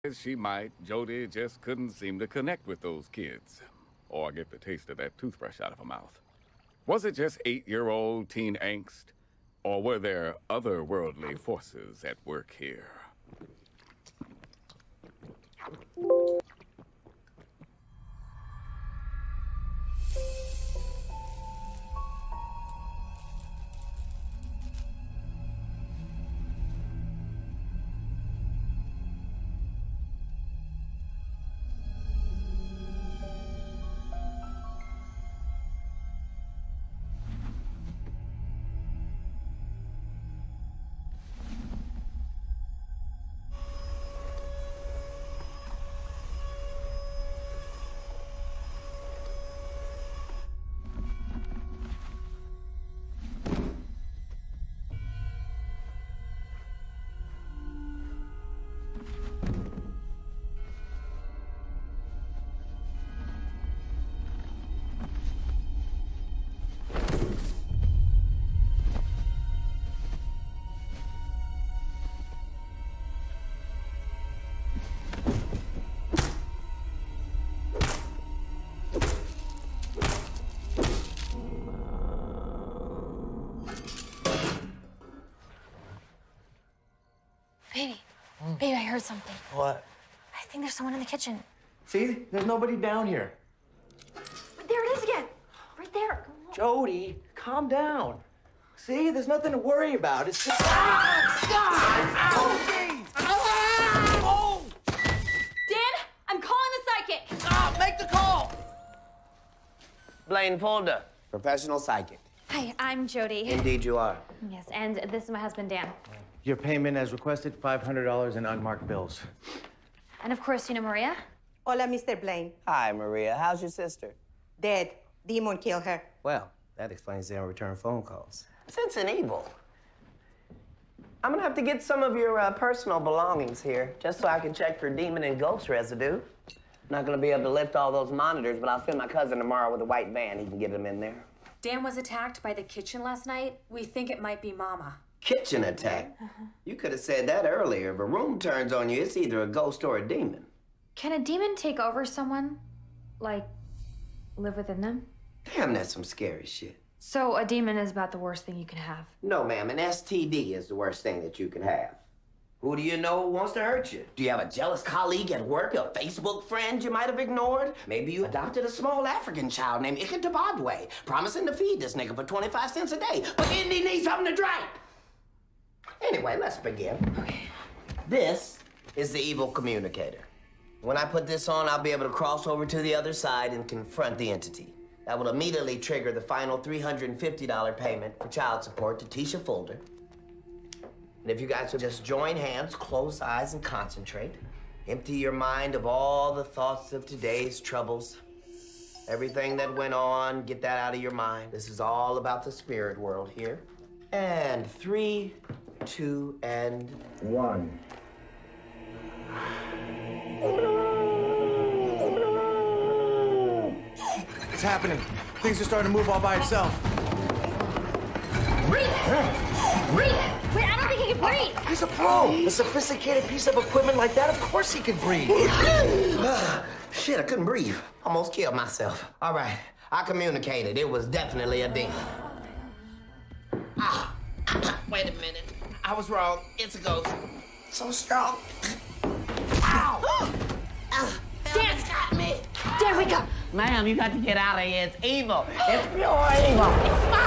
She might. Jody just couldn't seem to connect with those kids. Or get the taste of that toothbrush out of her mouth. Was it just 8-year-old teen angst? Or were there otherworldly forces at work here? Baby, I heard something. What? I think there's someone in the kitchen. See? There's nobody down here. There it is again. Right there. Jody, calm down. See? There's nothing to worry about. It's just... Oh! Dan, I'm calling the psychic. Make the call! Blaine Folder, professional psychic. Hi, I'm Jody. Indeed you are. Yes, and this is my husband, Dan. Your payment as requested, $500 in unmarked bills. And of course, you know Maria? Hola, Mr. Blaine. Hi, Maria. How's your sister? Dead. Demon killed her. Well, that explains they don't return phone calls. Sense an evil. I'm gonna have to get some of your personal belongings here, just so I can check for demon and ghost residue. I'm not gonna be able to lift all those monitors, but I'll send my cousin tomorrow with a white van. He can get them in there. Dan was attacked by the kitchen last night. We think it might be Mama. Kitchen attack? You could have said that earlier. If a room turns on you, it's either a ghost or a demon. Can a demon take over someone? Like, live within them? Damn, that's some scary shit. So a demon is about the worst thing you can have? No, ma'am. An STD is the worst thing that you can have. Who do you know wants to hurt you? Do you have a jealous colleague at work, a Facebook friend you might have ignored? Maybe you adopted a small African child named Iketabadwe, promising to feed this nigga for 25 cents a day, but then he needs something to drink. Anyway, let's begin. Okay. This is the evil communicator. When I put this on, I'll be able to cross over to the other side and confront the entity. That will immediately trigger the final $350 payment for child support to Tisha Folder. And if you guys would just join hands, close eyes, and concentrate, empty your mind of all the thoughts of today's troubles, everything that went on, get that out of your mind. This is all about the spirit world here. And 3, 2, and 1. It's happening. Things are starting to move all by itself. Breathe! Breathe! Wait, I don't think he can breathe! He's a pro! A sophisticated piece of equipment like that, of course he can breathe. Shit, I couldn't breathe. Almost killed myself. All right, I communicated. It was definitely a demon. Wait a minute. I was wrong. It's a ghost. So strong. Ow! Dan! It's got me. Dan, wake up! Ma'am, you got to get out of here. It's evil. It's pure evil.